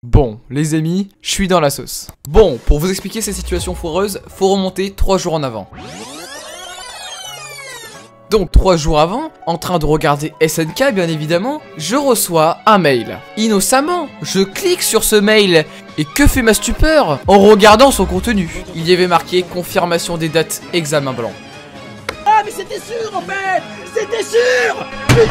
Bon, les amis, je suis dans la sauce. Bon, pour vous expliquer cette situation foireuse, faut remonter 3 jours en avant. Donc 3 jours avant, en train de regarder SNK bien évidemment, je reçois un mail. Innocemment, je clique sur ce mail et que fait ma stupeur en regardant son contenu. Il y avait marqué confirmation des dates examen blanc. Ah mais c'était sûr en fait. C'était sûr.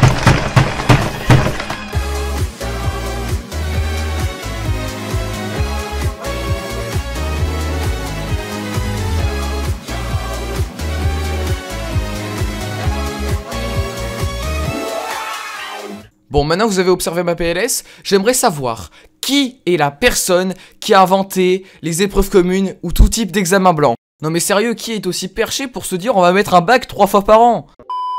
Bon, maintenant que vous avez observé ma PLS, j'aimerais savoir qui est la personne qui a inventé les épreuves communes ou tout type d'examen blanc. Non mais sérieux, qui est aussi perché pour se dire on va mettre un bac 3 fois par an?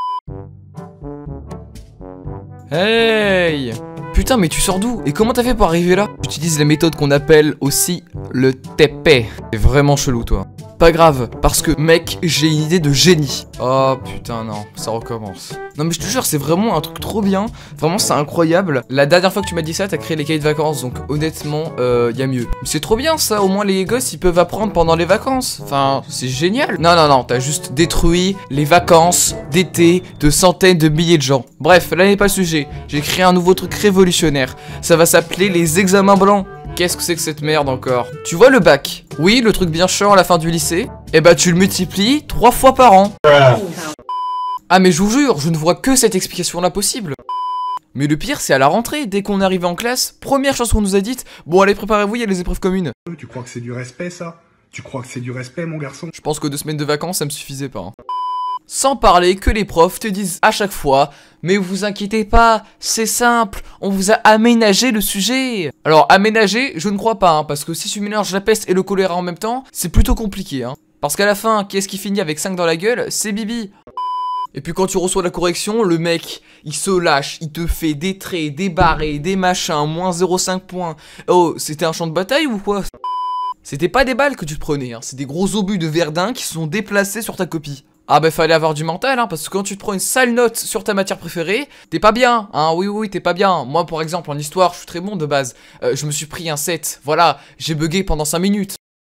Hey! Putain, mais tu sors d'où? Et comment t'as fait pour arriver là? J'utilise la méthode qu'on appelle aussi le TP. C'est vraiment chelou toi. Pas grave, parce que mec, j'ai une idée de génie. Oh putain non, ça recommence. Non mais je te jure, c'est vraiment un truc trop bien. Vraiment c'est incroyable. La dernière fois que tu m'as dit ça, t'as créé les cahiers de vacances. Donc honnêtement, y a mieux. C'est trop bien ça, au moins les gosses ils peuvent apprendre pendant les vacances. Enfin, c'est génial. Non, t'as juste détruit les vacances d'été de centaines de milliers de gens. Bref, là n'est pas le sujet. J'ai créé un nouveau truc révolutionnaire. Ça va s'appeler les examens blancs. Qu'est-ce que c'est que cette merde encore? Tu vois le bac? Oui, le truc bien chiant à la fin du lycée. Et bah tu le multiplies 3 fois par an. Ah mais je vous jure, je ne vois que cette explication là possible. Mais le pire c'est à la rentrée, dès qu'on est arrivé en classe, première chose qu'on nous a dite, bon allez préparez-vous, il y a les épreuves communes. Tu crois que c'est du respect ça? Tu crois que c'est du respect mon garçon? Je pense que 2 semaines de vacances ça me suffisait pas. Sans parler que les profs te disent à chaque fois, mais vous inquiétez pas, c'est simple, on vous a aménagé le sujet. Alors aménagé, je ne crois pas, hein, parce que si tu mélanges la peste et le choléra en même temps, c'est plutôt compliqué. Hein. Parce qu'à la fin, qui est-ce qui finit avec 5 dans la gueule? C'est Bibi. Et puis quand tu reçois la correction, le mec, il se lâche, il te fait des traits, des barrés, des machins, moins 0,5 points. Oh, c'était un champ de bataille ou quoi? C'était pas des balles que tu te prenais, hein, c'est des gros obus de Verdun qui sont déplacés sur ta copie. Ah bah fallait avoir du mental hein, parce que quand tu te prends une sale note sur ta matière préférée, t'es pas bien, hein, oui, t'es pas bien. Moi par exemple en histoire, je suis très bon de base, je me suis pris un 7, voilà, j'ai bugué pendant 5 minutes.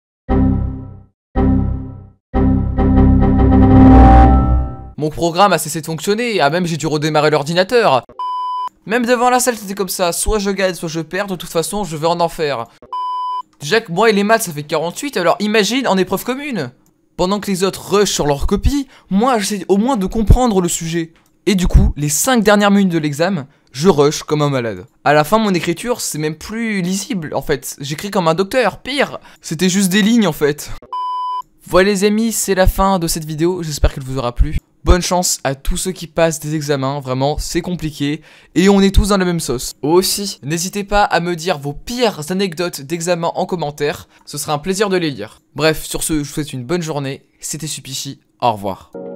Mon programme a cessé de fonctionner, même j'ai dû redémarrer l'ordinateur. Même devant la salle c'était comme ça, soit je gagne, soit je perds, de toute façon je vais en enfer. Déjà que moi et les maths ça fait 48, alors imagine en épreuve commune. Pendant que les autres rushent sur leur copie, moi j'essaie au moins de comprendre le sujet. Et du coup, les 5 dernières minutes de l'examen, je rush comme un malade. À la fin, mon écriture, c'est même plus lisible en fait. J'écris comme un docteur, pire. C'était juste des lignes en fait. Voilà les amis, c'est la fin de cette vidéo, j'espère qu'elle vous aura plu. Bonne chance à tous ceux qui passent des examens, vraiment c'est compliqué et on est tous dans la même sauce. Aussi, n'hésitez pas à me dire vos pires anecdotes d'examen en commentaire, ce sera un plaisir de les lire. Bref, sur ce, je vous souhaite une bonne journée, c'était Supichi, au revoir.